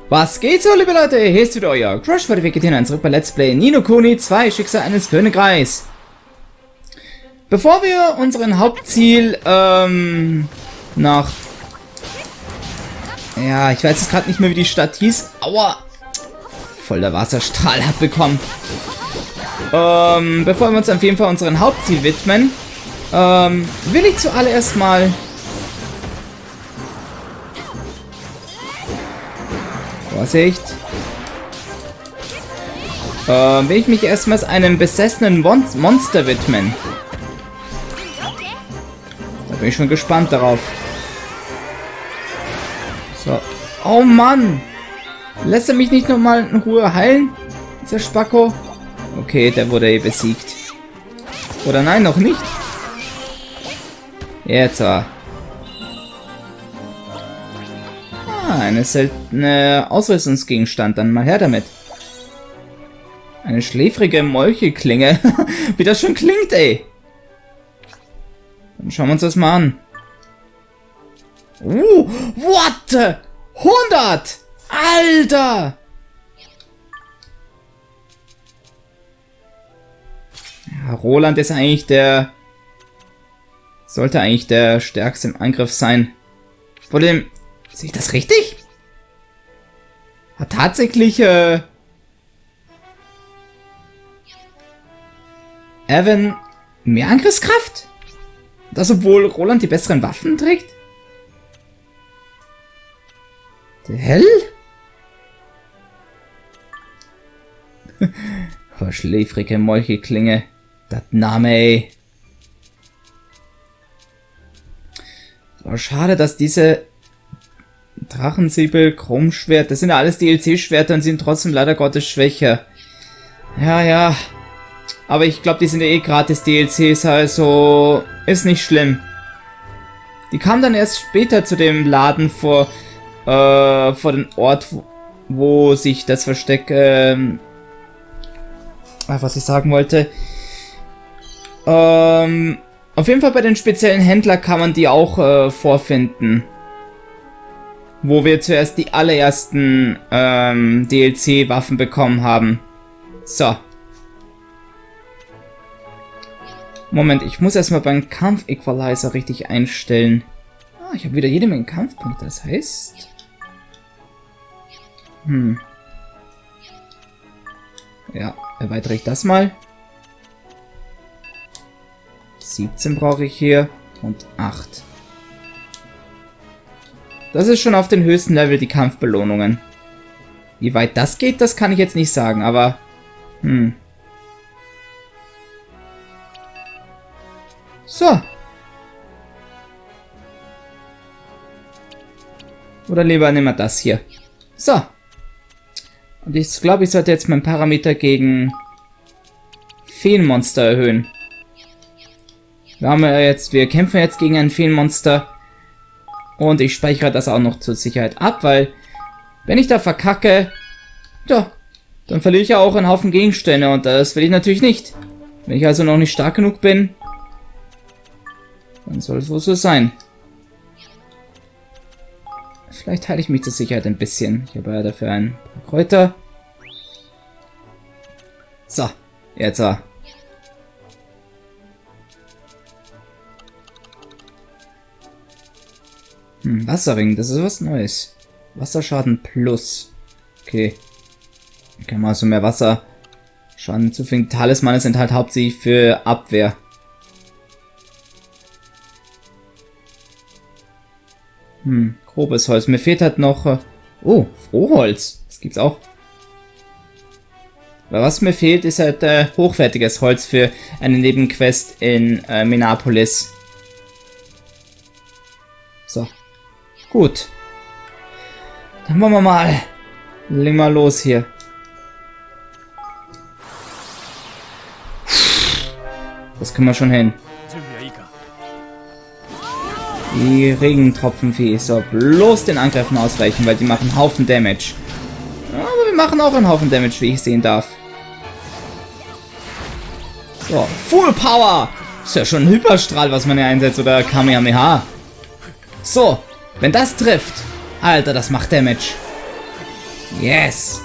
Was geht so, liebe Leute? Hier ist wieder euer Crush for the Vegetarian zurück bei Let's Play Ni no Kuni 2 Schicksal eines Königreichs. Bevor wir unseren Hauptziel nach... Ja, ich weiß jetzt gerade nicht mehr, wie die Stadt hieß. Aua! Voll der Wasserstrahl abbekommen. Bevor wir uns auf jeden Fall unseren Hauptziel widmen, will ich zuallererst mal... Vorsicht. Will ich mich erstmals einem besessenen Monster widmen. Da bin ich schon gespannt darauf. So. Oh Mann! Lässt er mich nicht nochmal in Ruhe heilen? Dieser Spacko? Okay, der wurde eh besiegt. Oder nein, noch nicht? Jetzt aber. Eine seltene Ausrüstungsgegenstand. Dann mal her damit. Eine schläfrige Molcheklinge. Wie das schon klingt, ey. Dann schauen wir uns das mal an. What? 100! Alter! Ja, Roland ist eigentlich der... Sollte eigentlich der stärkste im Angriff sein. Vor dem... Sehe ich das richtig? Hat tatsächlich, Evan mehr Angriffskraft? Das, obwohl Roland die besseren Waffen trägt? Der Hell? Verschläfrige Molcheklinge. Das Name, ey. Aber schade, dass diese Drachensäbel, Chromschwert, das sind ja alles DLC-Schwerter und sind trotzdem leider Gottes schwächer. Ja. Aber ich glaube, die sind ja eh gratis DLCs, also ist nicht schlimm. Die kamen dann erst später zu dem Laden vor den Ort, wo sich das Versteck, was ich sagen wollte. Auf jeden Fall bei den speziellen Händler kann man die auch vorfinden. Wo wir zuerst die allerersten DLC-Waffen bekommen haben. So. Moment, ich muss erstmal beim Kampf-Equalizer richtig einstellen. Ah, ich habe wieder jede Menge Kampfpunkte, das heißt... Ja, erweitere ich das mal. 17 brauche ich hier und 8. Das ist schon auf den höchsten Level die Kampfbelohnungen. Wie weit das geht, das kann ich jetzt nicht sagen, aber... So. Oder lieber nehmen wir das hier. So. Und ich glaube, ich sollte jetzt meinen Parameter gegen Feenmonster erhöhen. Wir kämpfen jetzt gegen ein Feenmonster. Und ich speichere das auch noch zur Sicherheit ab, weil wenn ich da verkacke, ja, dann verliere ich ja auch einen Haufen Gegenstände und das will ich natürlich nicht. Wenn ich also noch nicht stark genug bin, dann soll es wohl so sein. Vielleicht heile ich mich zur Sicherheit ein bisschen. Ich habe ja dafür ein paar Kräuter. So, jetzt so. Wasserring, das ist was Neues. Wasserschaden plus. Okay. Kann man also mehr Wasserschaden hinzufügen. Talismane sind halt hauptsächlich für Abwehr. Grobes Holz. Mir fehlt halt noch... Oh, Frohholz. Das gibt's auch. Aber was mir fehlt, ist halt hochwertiges Holz für eine Nebenquest in Menapolis. So. Gut. Dann wollen wir mal. Legen wir los hier. Das können wir schon hin. Die Regentropfenvieh. So, bloß den Angriffen ausweichen, weil die machen einen Haufen Damage. Aber wir machen auch einen Haufen Damage, wie ich sehen darf. So, Full Power! Ist ja schon ein Hyperstrahl, was man hier einsetzt, oder Kamehameha. So, wenn das trifft. Alter, das macht Damage. Yes!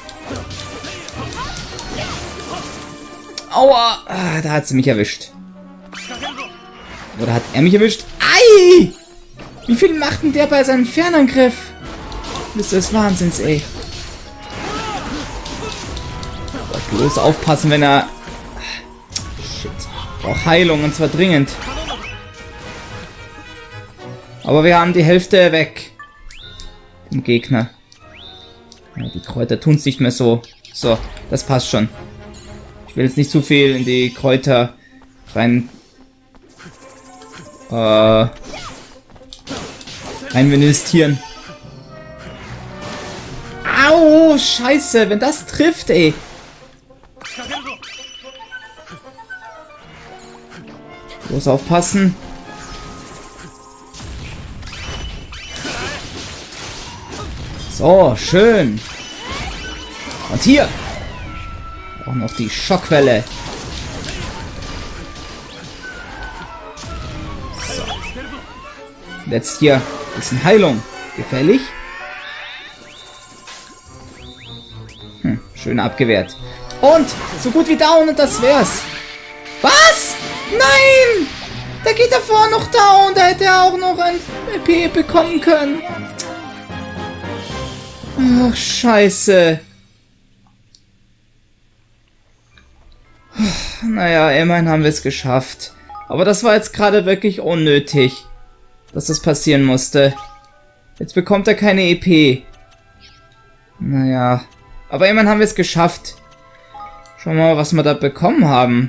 Aua! Ah, da hat sie mich erwischt. Oder hat er mich erwischt? Ei! Wie viel macht denn der bei seinem Fernangriff? Das ist des Wahnsinns, ey. Bloß aufpassen, wenn er... Shit. Braucht Heilung, und zwar dringend. Aber wir haben die Hälfte weg. Im Gegner. Ja, die Kräuter tun es nicht mehr so. So, das passt schon. Ich will jetzt nicht zu viel in die Kräuter rein... rein investieren. Au, scheiße, wenn das trifft, ey. Bloß aufpassen. So, schön. Und hier. Auch noch die Schockwelle. So. Jetzt hier ein bisschen Heilung. Gefällig. Schön abgewehrt. Und so gut wie down und das wär's. Was? Nein! Da geht er vorne noch down. Da hätte er auch noch ein EP bekommen können. Ach, scheiße. Naja, immerhin haben wir es geschafft. Aber das war jetzt gerade wirklich unnötig, dass das passieren musste. Jetzt bekommt er keine EP. Naja. Aber immerhin haben wir es geschafft. Schauen wir mal, was wir da bekommen haben.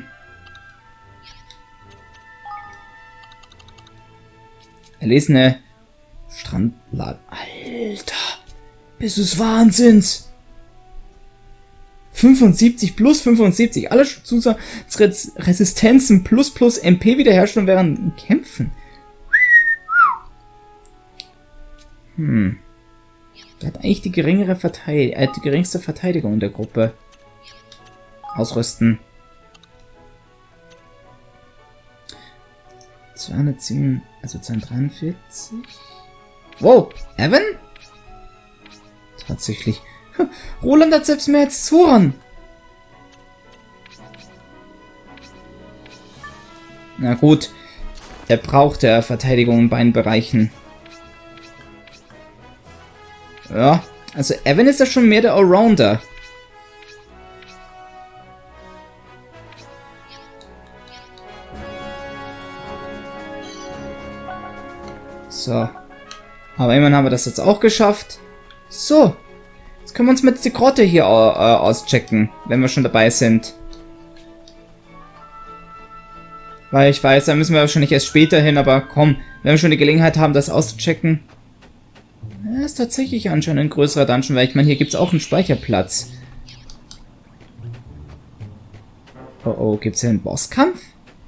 Erlesene Strandladen. Alter. Bist du's Wahnsinns? 75 plus 75. Alle Zusatzresistenzen plus MP Wiederherstellung während Kämpfen. Der hat eigentlich die geringste Verteidigung in der Gruppe. Ausrüsten. 207, also 243. Wow, Evan? Tatsächlich. Roland hat selbst mehr als Zoran. Na gut. Er braucht ja Verteidigung in beiden Bereichen. Ja, also Evan ist ja schon mehr der Allrounder. So. Aber immerhin haben wir das jetzt auch geschafft. So. Jetzt können wir uns mit der Grotte hier auschecken, wenn wir schon dabei sind. Weil ich weiß, da müssen wir wahrscheinlich erst später hin, aber komm, wenn wir schon die Gelegenheit haben, das auszuchecken. Ja, ist tatsächlich anscheinend ein größerer Dungeon, weil ich meine, hier gibt es auch einen Speicherplatz. Oh oh, gibt es hier einen Bosskampf?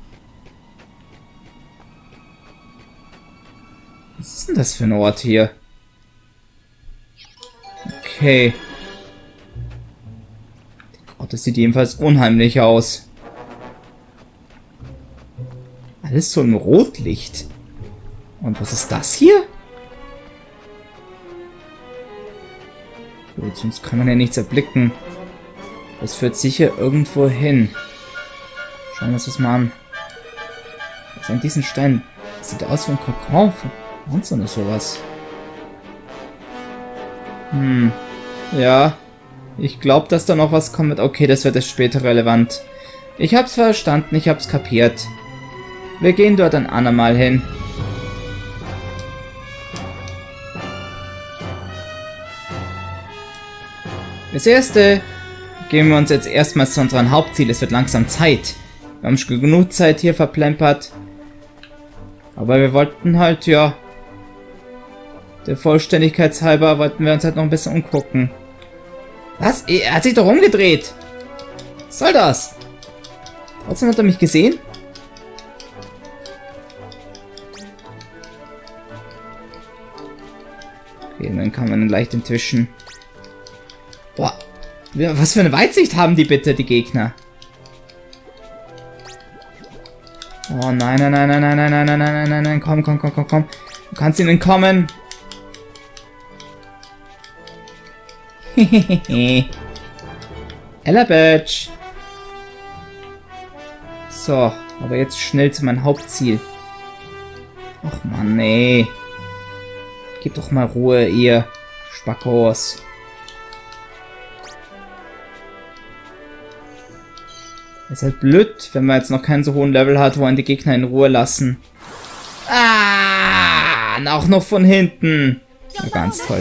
Was ist denn das für ein Ort hier? Okay. Die Grotte sieht jedenfalls unheimlich aus. Alles so im Rotlicht. Und was ist das hier? Gut, sonst kann man ja nichts erblicken. Das führt sicher irgendwo hin. Schauen wir uns das mal an. Was ist an diesen Stein? Das sieht aus wie ein Kokon. Sonst oder sowas. Ja. Ich glaube, dass da noch was kommt. Okay, das wird erst später relevant. Ich hab's verstanden, ich hab's kapiert. Wir gehen dort ein andermal hin. Das erste gehen wir uns jetzt erstmal zu unserem Hauptziel. Es wird langsam Zeit. Wir haben schon genug Zeit hier verplempert. Aber wir wollten halt, ja, der Vollständigkeit halber wollten wir uns halt noch ein bisschen umgucken. Was? Er hat sich doch umgedreht. Was soll das? Trotzdem hat er mich gesehen? Okay, dann kann man ihn leicht entwischen. Boah, was für eine Weitsicht haben die bitte, die Gegner? Oh nein, nein, nein, nein, nein, nein, nein, nein, nein, nein, nein, komm. Du kannst ihnen entkommen. Ella Badge. So, aber jetzt schnell zu meinem Hauptziel. Och Mann, nee. Gib doch mal Ruhe, ihr Spackos. Ist halt blöd, wenn man jetzt noch keinen so hohen Level hat, wo man die Gegner in Ruhe lassen. Ah, auch noch von hinten. Ja, ganz toll.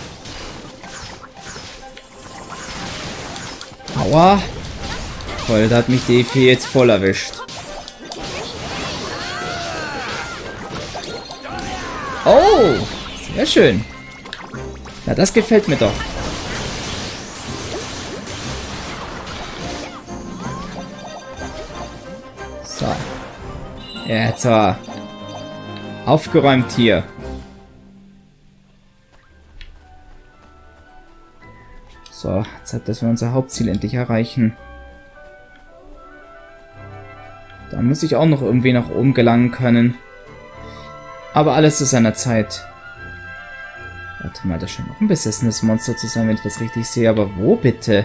Aua. Toll, da hat mich die Fee jetzt voll erwischt. Oh, sehr schön. Ja, das gefällt mir doch. So. Jetzt war aufgeräumt hier. So, Zeit, dass wir unser Hauptziel endlich erreichen. Da muss ich auch noch irgendwie nach oben gelangen können. Aber alles zu seiner Zeit. Warte mal, das scheint noch ein besessenes Monster zu sein, wenn ich das richtig sehe. Aber wo bitte?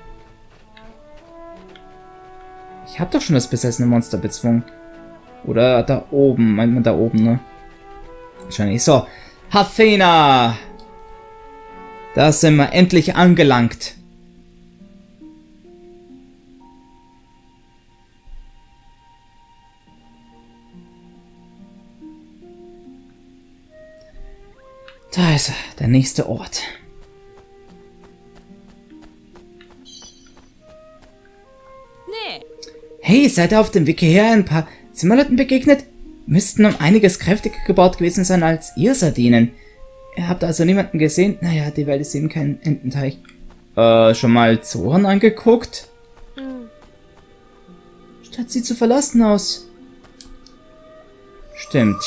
Ich habe doch schon das besessene Monster bezwungen. Oder da oben. Meint man da oben, ne? Wahrscheinlich. So. Hafena! Da sind wir endlich angelangt. Da ist er, der nächste Ort. Nee. Hey, seid ihr auf dem Weg hierher ein paar Zimmerleuten begegnet? Müssten um einiges kräftiger gebaut gewesen sein als ihr Sardinen. Ihr habt also niemanden gesehen? Naja, die Welt ist eben kein Ententeich. Schon mal Zoren angeguckt? Statt sie zu verlassen aus. Stimmt.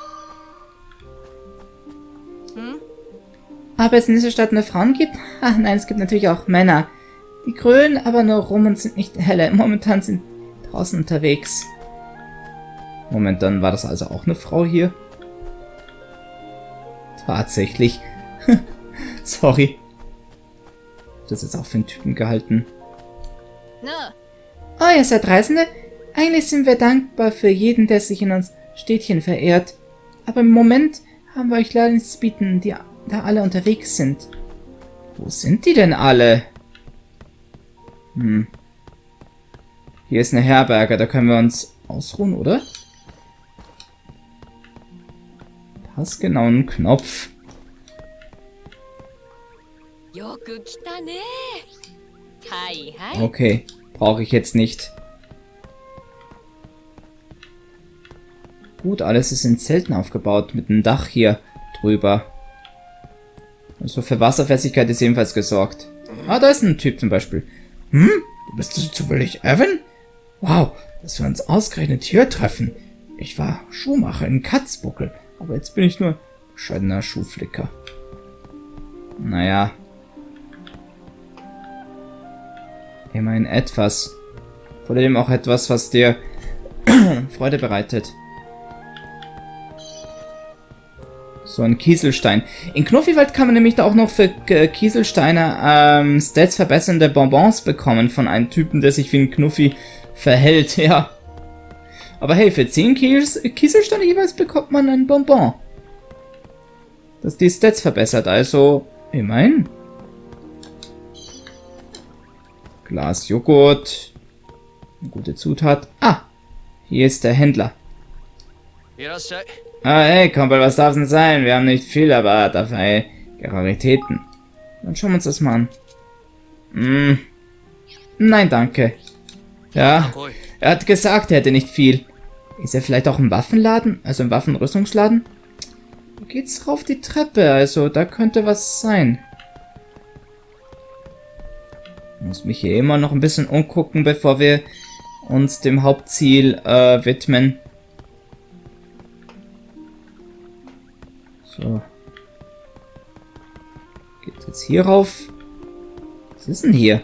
Aber es in dieser Stadt nur Frauen gibt? Ach nein, es gibt natürlich auch Männer. Die grölen aber nur rum und sind nicht helle. Momentan sind draußen unterwegs. Moment, dann war das also auch eine Frau hier? Tatsächlich. Sorry. Das ist jetzt auch für einen Typen gehalten. Oh, ihr seid Reisende? Eigentlich sind wir dankbar für jeden, der sich in uns Städtchen verehrt. Aber im Moment haben wir euch leider nichts zu bieten, da alle unterwegs sind. Wo sind die denn alle? Hier ist eine Herberge, da können wir uns ausruhen, oder? Passgenau einen Knopf. Okay, brauche ich jetzt nicht. Gut, alles ist in Zelten aufgebaut, mit einem Dach hier drüber. Also für Wasserfestigkeit ist ebenfalls gesorgt. Ah, da ist ein Typ zum Beispiel. Du bist zufällig Evan? Wow, dass wir uns ausgerechnet hier treffen. Ich war Schuhmacher in Katzbuckel, aber jetzt bin ich nur bescheidener Schuhflicker. Naja. Immerhin etwas. Vor allem auch etwas, was dir Freude bereitet. So ein Kieselstein. In Knuffiwald kann man nämlich da auch noch für Kieselsteine Stats verbessernde Bonbons bekommen von einem Typen, der sich wie ein Knuffi verhält, ja. Aber hey, für 10 Kieselsteine jeweils bekommt man ein Bonbon. Das die Stats verbessert, also immerhin. Glas Joghurt. Eine gute Zutat. Ah, hier ist der Händler. Ah, hey, Kumpel, was darf's denn sein? Wir haben nicht viel, aber dafür Raritäten. Dann schauen wir uns das mal an. Nein, danke. Ja, er hat gesagt, er hätte nicht viel. Ist er vielleicht auch im Waffenladen? Also im Waffenrüstungsladen? Da geht's rauf die Treppe, also da könnte was sein. Ich muss mich hier immer noch ein bisschen umgucken, bevor wir uns dem Hauptziel widmen. So. Geht's jetzt hier rauf? Was ist denn hier?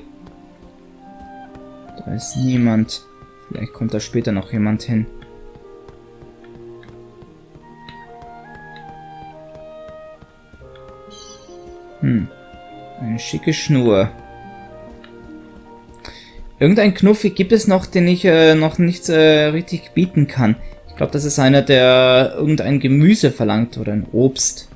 Da ist niemand. Vielleicht kommt da später noch jemand hin. Eine schicke Schnur. Irgendein Knuffi gibt es noch, den ich noch nicht richtig bieten kann. Ich glaube, das ist einer, der irgendein Gemüse verlangt oder ein Obst.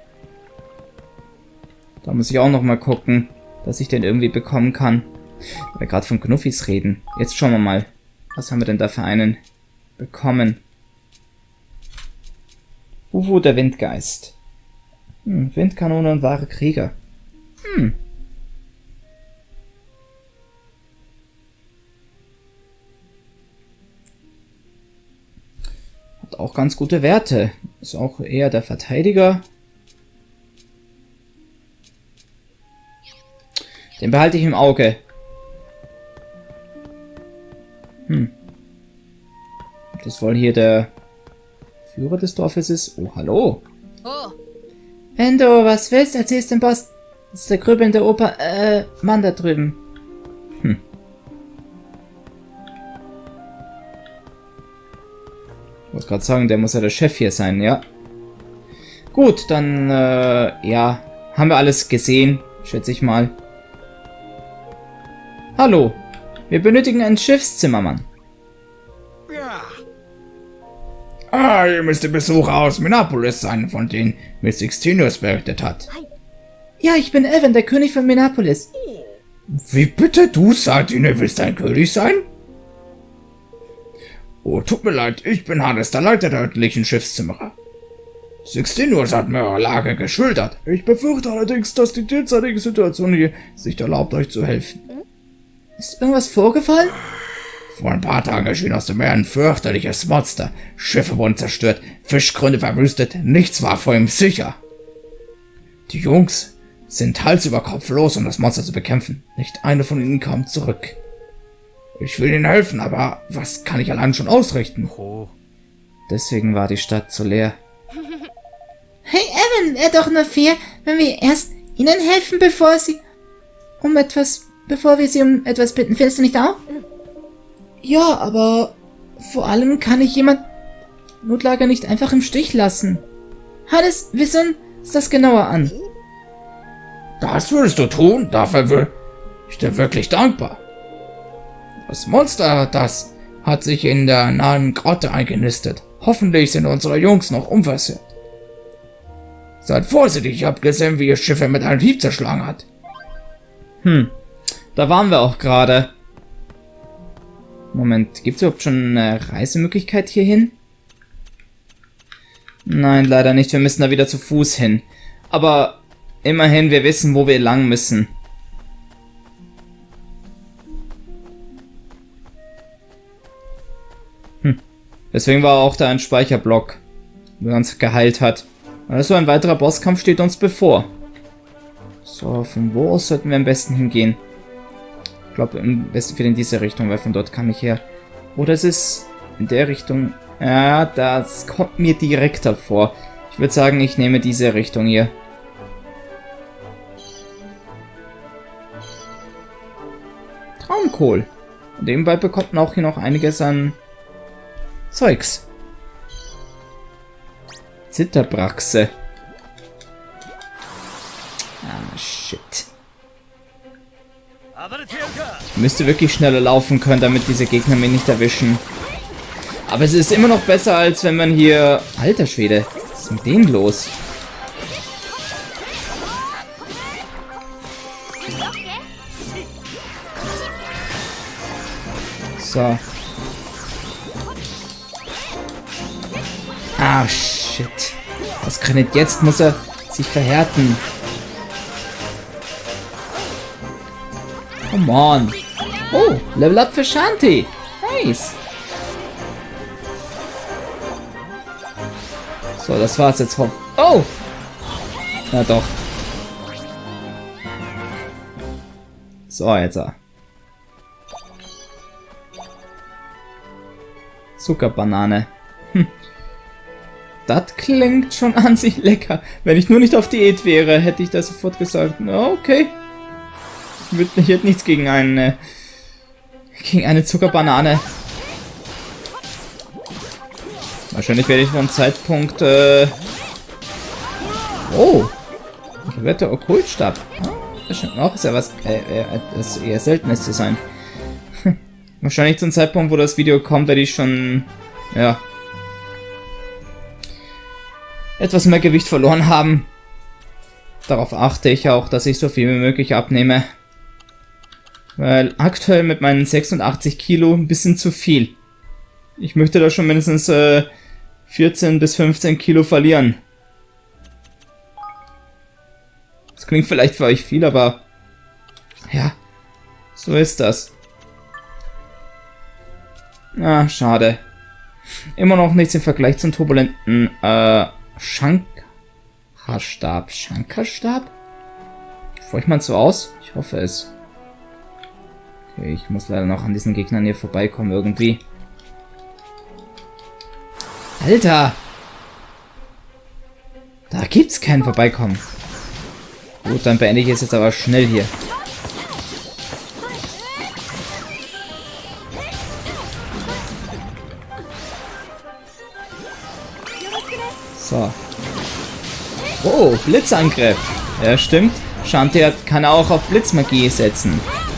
Da muss ich auch noch mal gucken, dass ich den irgendwie bekommen kann. Weil wir gerade von Knuffis reden. Jetzt schauen wir mal. Was haben wir denn da für einen bekommen? Uhu, der Windgeist. Windkanone und wahre Krieger. Hat auch ganz gute Werte. Ist auch eher der Verteidiger. Den behalte ich im Auge. Das wohl hier der Führer des Dorfes ist. Oh, hallo. Oh. Wenn du was willst, erzählst dem Boss. Das ist der grübelnde Mann da drüben. Ich muss gerade sagen, der muss ja der Chef hier sein, ja. Gut, dann, ja, haben wir alles gesehen, schätze ich mal. Hallo, wir benötigen einen Schiffszimmermann. Ja. Ah, ihr müsst der Besucher aus Minneapolis sein, von denen Miss Sixtinius berichtet hat. Ja, ich bin Evan, der König von Minneapolis. Wie bitte? Du sagst ihnen, du willst ein König sein? Oh, tut mir leid, ich bin Hannes, der Leiter der örtlichen Schiffszimmerer. Sixtinius hat mir eure Lage geschildert. Ich befürchte allerdings, dass die derzeitige Situation hier es nicht erlaubt, euch zu helfen. Ist irgendwas vorgefallen? Vor ein paar Tagen erschien aus dem Meer ein fürchterliches Monster. Schiffe wurden zerstört, Fischgründe verwüstet, nichts war vor ihm sicher. Die Jungs sind Hals über Kopf los, um das Monster zu bekämpfen. Nicht einer von ihnen kam zurück. Ich will ihnen helfen, aber was kann ich allein schon ausrichten? Deswegen war die Stadt so leer. Hey Evan, wäre doch nur fair, wenn wir erst ihnen helfen, bevor wir sie um etwas bitten. Findest du nicht auch? Ja, aber vor allem kann ich jemand Notlager nicht einfach im Stich lassen. Hannes, wir sehen uns das genauer an. Das würdest du tun? Dafür bin ich dir wirklich dankbar. Das Monster, das hat sich in der nahen Grotte eingenistet. Hoffentlich sind unsere Jungs noch unversehrt. Seid vorsichtig, ich habe gesehen, wie ihr Schiffe mit einem Hieb zerschlagen hat. Da waren wir auch gerade. Moment, gibt es überhaupt schon eine Reisemöglichkeit hierhin? Nein, leider nicht. Wir müssen da wieder zu Fuß hin. Aber immerhin, wir wissen, wo wir lang müssen. Deswegen war auch da ein Speicherblock, der uns geheilt hat. Also ein weiterer Bosskampf steht uns bevor. So, von wo aus sollten wir am besten hingehen? Ich glaube, am besten wieder in diese Richtung, weil von dort kam ich her. Oder es ist in der Richtung. Ja, das kommt mir direkt davor. Ich würde sagen, ich nehme diese Richtung hier. Traumkohl. Und nebenbei bekommt man auch hier noch einiges an Zeugs. Zitterbraxe. Ah, shit. Ich müsste wirklich schneller laufen können, damit diese Gegner mich nicht erwischen. Aber es ist immer noch besser, als wenn man hier... Alter Schwede, was ist mit denen los? So. Ah, shit. Was kann denn jetzt? Muss er sich verhärten. Come on. Oh, Level Up für Shanti. Nice. So, das war's jetzt. Oh! Na doch. So, jetzt. Zuckerbanane. Das klingt schon an sich lecker. Wenn ich nur nicht auf Diät wäre, hätte ich das sofort gesagt. Okay. Ich hätte nichts gegen eine Zuckerbanane. Wahrscheinlich werde ich von Zeitpunkt... Oh. Ich wette Okkultstab. Das scheint auch sehr was etwas eher Seltenes zu sein. Wahrscheinlich zum Zeitpunkt, wo das Video kommt, werde ich schon, ja, etwas mehr Gewicht verloren haben. Darauf achte ich auch, dass ich so viel wie möglich abnehme. Weil aktuell mit meinen 86 Kilo ein bisschen zu viel. Ich möchte da schon mindestens 14 bis 15 Kilo verlieren. Das klingt vielleicht für euch viel, aber ja, so ist das. Ah, schade. Immer noch nichts im Vergleich zum turbulenten Shankarstab. Shankarstab? Feucht man so aus? Ich hoffe es. Okay, ich muss leider noch an diesen Gegnern hier vorbeikommen irgendwie. Alter! Da gibt's kein Vorbeikommen. Gut, dann beende ich es jetzt aber schnell hier. So. Oh, Blitzangriff. Ja, stimmt. Shanti kann auch auf Blitzmagie setzen.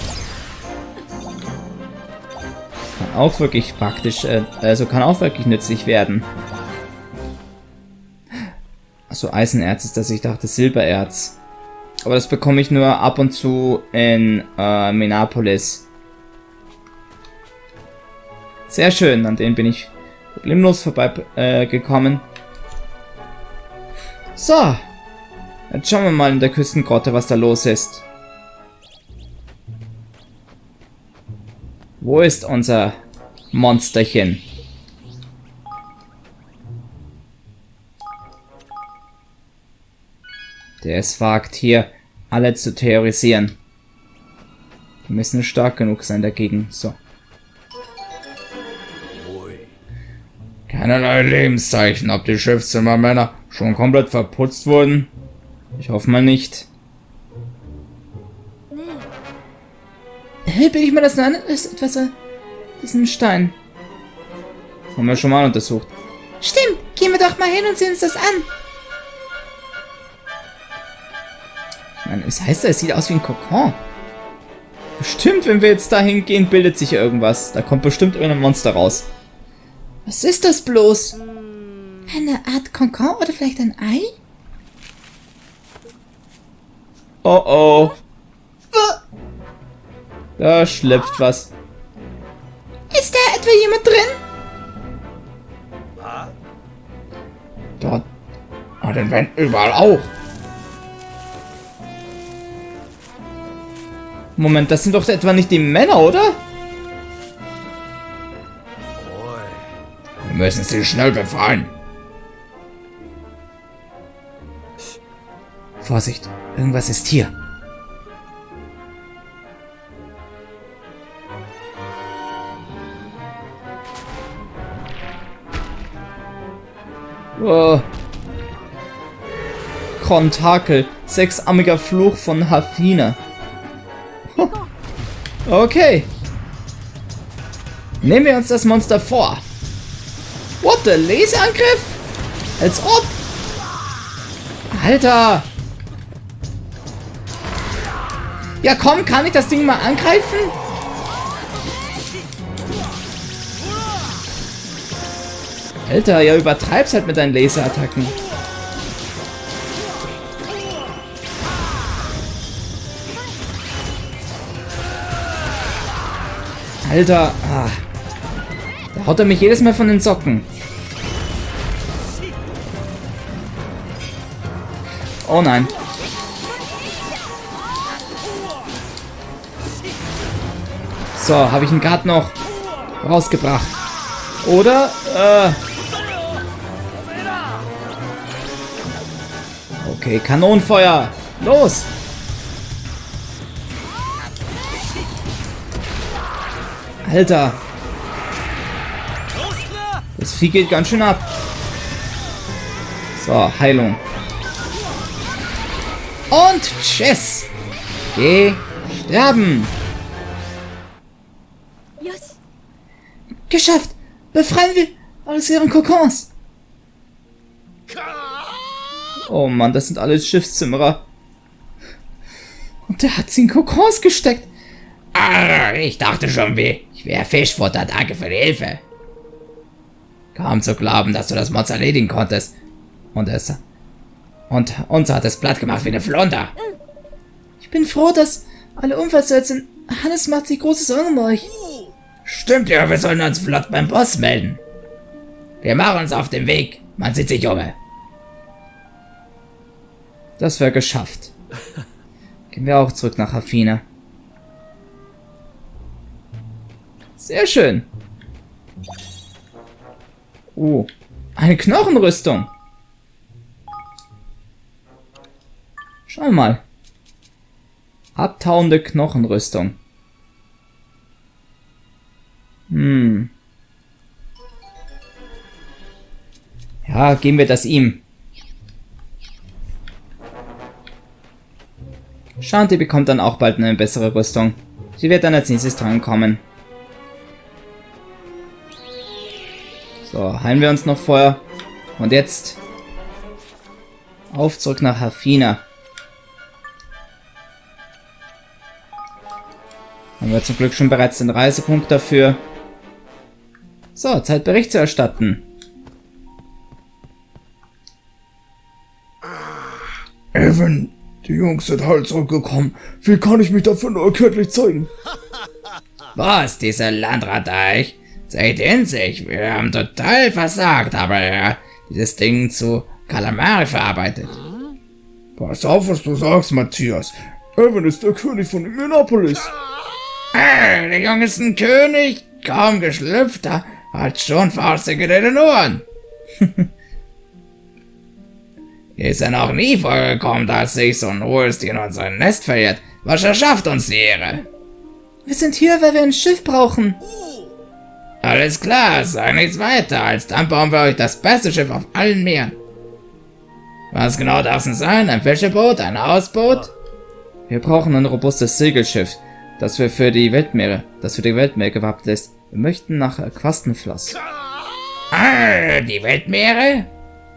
Kann auch wirklich praktisch, also kann auch wirklich nützlich werden. Achso, Eisenerz ist das, ich dachte Silbererz. Aber das bekomme ich nur ab und zu in Menapolis. Sehr schön, an denen bin ich problemlos vorbeigekommen. So, jetzt schauen wir mal in der Küstengrotte, was da los ist. Wo ist unser Monsterchen? Der es wagt, hier alle zu terrorisieren. Wir müssen stark genug sein dagegen. So. Keinerlei Lebenszeichen, ob die Schiffszimmermänner schon komplett verputzt wurden. Ich hoffe mal nicht. Hey, bin ich mir das an? Ist etwas diesen Stein. Haben wir schon mal untersucht. Stimmt, gehen wir doch mal hin und sehen uns das an. Nein, es heißt, es sieht aus wie ein Kokon. Bestimmt, wenn wir jetzt da hingehen, bildet sich irgendwas. Da kommt bestimmt irgendein Monster raus. Was ist das bloß? Eine Art Kokon oder vielleicht ein Ei? Oh oh. Da schlüpft was. Ist da etwa jemand drin? Dort. Und den Wänden überall auch. Moment, das sind doch etwa nicht die Männer, oder? Wir müssen sie schnell befreien. Vorsicht, irgendwas ist hier. Oh. Kontakel, sechsarmiger Fluch von Hafina. Okay. Nehmen wir uns das Monster vor. What the? Laserangriff? Als ob. Alter. Ja komm, kann ich das Ding mal angreifen? Alter, ja übertreib's halt mit deinen Laserattacken. Alter, da haut er mich jedes Mal von den Socken. Oh nein. So, habe ich ihn gerade noch rausgebracht. Oder? Okay, Kanonenfeuer. Los! Alter. Das Vieh geht ganz schön ab. So, Heilung. Und tschüss. Geh sterben. Yes. Geschafft. Befreien wir aus ihren Kokons. Oh Mann, das sind alles Schiffszimmerer. Und der hat sie in Kokons gesteckt. Ah, ich dachte schon, ich wäre Fischfutter. Danke für die Hilfe. Kaum zu glauben, dass du das Monster erledigen konntest. Und uns hat es platt gemacht wie eine Flunder. Ich bin froh, dass alle unversehrt sind. Hannes macht sich große Sorgen um euch. Stimmt ja, wir sollen uns flott beim Boss melden. Wir machen uns auf den Weg. Man sieht sich um. Das wäre geschafft. Gehen wir auch zurück nach Hafina. Sehr schön. Oh, eine Knochenrüstung. Schau mal. Abtauende Knochenrüstung. Ja, geben wir das ihm. Shanti bekommt dann auch bald eine bessere Rüstung. Sie wird dann als nächstes drankommen. So, heilen wir uns noch vorher. Und jetzt auf zurück nach Hafina. Haben wir zum Glück schon bereits den Reisepunkt dafür. So, Zeit Bericht zu erstatten. Evan, die Jungs sind halt zurückgekommen. Wie kann ich mich dafür nur erkenntlich zeigen? Was, dieser Landratteich? Seht in sich, wir haben total versagt, aber dieses Ding zu Kalamari verarbeitet. Pass auf, was du sagst, Matthias. Evan ist der König von Minneapolis. Der Junge ist ein König, kaum geschlüpft, hat schon faustige in den Ohren. Ist er noch nie vorgekommen, dass sich so ein hohes Tier in unserem Nest verirrt? Was verschafft uns die Ehre? Wir sind hier, weil wir ein Schiff brauchen. Alles klar, sag nichts weiter, als dann bauen wir euch das beste Schiff auf allen Meeren. Was genau darf es denn sein? Ein Fischeboot? Ein Hausboot? Wir brauchen ein robustes Segelschiff, das für die Weltmeere gewappnet ist. Wir möchten nach Quastenfloss. Ah, die Weltmeere?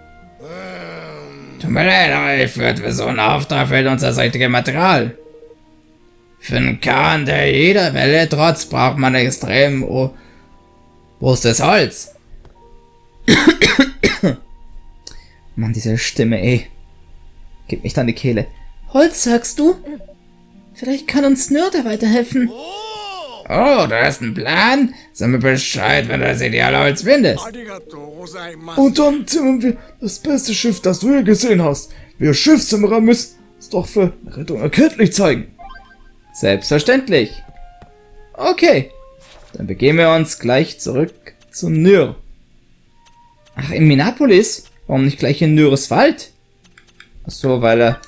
Tut mir leid, für so einen Auftrag fehlt uns das richtige Material. Für einen Kahn, der jeder Welle trotz, braucht man extrem robustes Holz. Mann, diese Stimme, ey. Gib mich dann die Kehle. Holz, sagst du? Vielleicht kann uns Nörder weiterhelfen. Oh, du hast einen Plan? Sag mir Bescheid, wenn du das ideale Holz findest. Und dann zimmern wir das beste Schiff, das du je gesehen hast. Wir Schiffszimmerer müssen es doch für Rettung erkenntlich zeigen. Selbstverständlich. Okay. Dann begeben wir uns gleich zurück zu Nyr. Ach, in Minneapolis? Warum nicht gleich in Nyrswald? Ach so, weil er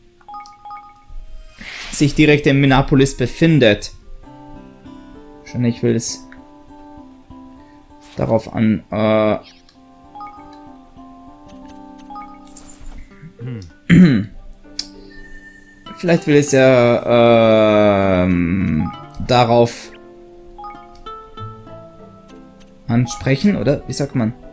sich direkt in Minneapolis befindet. Wahrscheinlich will es darauf an. Vielleicht will es ja darauf ansprechen, oder? Wie sagt man?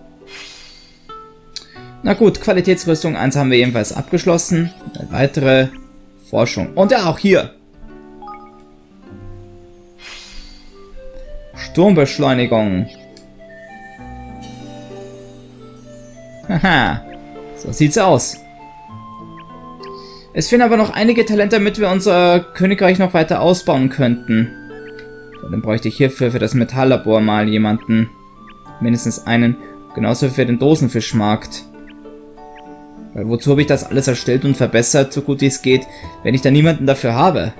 Na gut, Qualitätsrüstung 1 haben wir ebenfalls abgeschlossen. Eine weitere Forschung. Und ja, auch hier. Sturmbeschleunigung. Haha. So sieht's aus. Es fehlen aber noch einige Talente, damit wir unser Königreich noch weiter ausbauen könnten. Dann bräuchte ich hierfür für das Metalllabor mal jemanden. Mindestens einen. Genauso für den Dosenfischmarkt. Weil wozu habe ich das alles erstellt und verbessert, so gut wie es geht, wenn ich da niemanden dafür habe?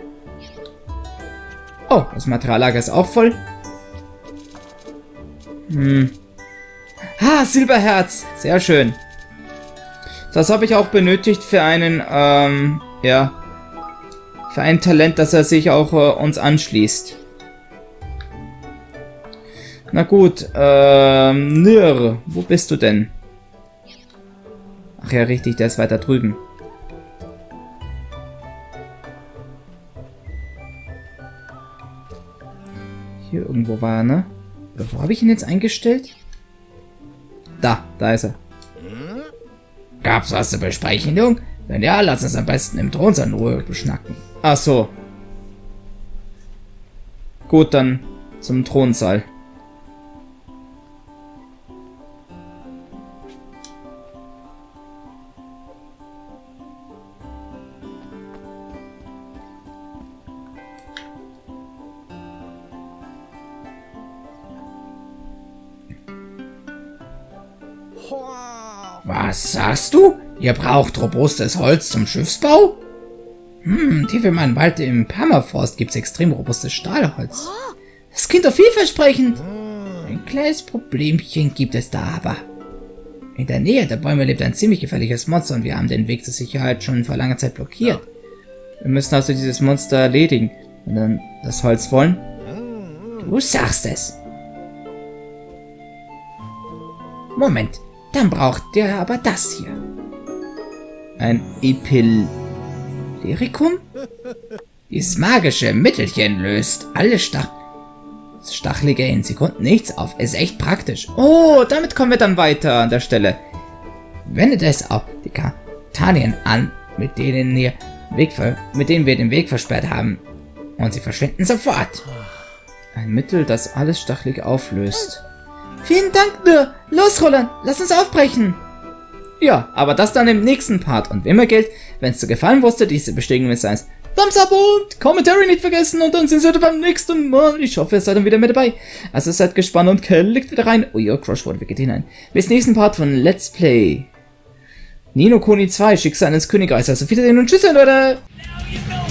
Oh, das Materiallager ist auch voll. Ah, Silberherz. Sehr schön. Das habe ich auch benötigt für einen, ja, für ein Talent, dass er sich auch uns anschließt. Na gut, Nyr, wo bist du denn? Ach ja, richtig, der ist weiter drüben. Hier irgendwo war er, ne? Oder wo habe ich ihn jetzt eingestellt? Da ist er. Gab's was zur Besprechung? Wenn ja, lass uns am besten im Thronsaal in Ruhe beschnacken. Ach so. Gut, dann zum Thronsaal. Was sagst du? Ihr braucht robustes Holz zum Schiffsbau? Tief im Wald im Permafrost gibt's extrem robustes Stahlholz. Das klingt doch vielversprechend. Ein kleines Problemchen gibt es da aber. In der Nähe der Bäume lebt ein ziemlich gefährliches Monster und wir haben den Weg zur Sicherheit schon vor langer Zeit blockiert. Wir müssen also dieses Monster erledigen. Und dann das Holz wollen? Du sagst es. Moment, dann braucht ihr aber das hier. Ein Epilerikum? Dieses magische Mittelchen löst alle Stachelige in Sekunden nichts auf. Ist echt praktisch. Oh, damit kommen wir dann weiter an der Stelle. Wendet es auf die Katanien an, mit denen wir den Weg versperrt haben. Und sie verschwinden sofort. Ein Mittel, das alles Stachelige auflöst. Vielen Dank, Nur. Los, Roland, lass uns aufbrechen. Ja, aber das dann im nächsten Part. Und wie immer gilt, wenn es dir gefallen wusste, diese Bestätigung mit eins Thumbs up und Commentary nicht vergessen. Und dann sehen wir uns beim nächsten Mal. Ich hoffe, ihr seid dann wieder mit dabei. Also seid gespannt und klickt wieder rein. Oh ja, Crush wurde wirklich hinein. Bis nächsten Part von Let's Play Ni no Kuni 2, Schicksal eines Königreichs. Also wiedersehen und tschüss, Leute.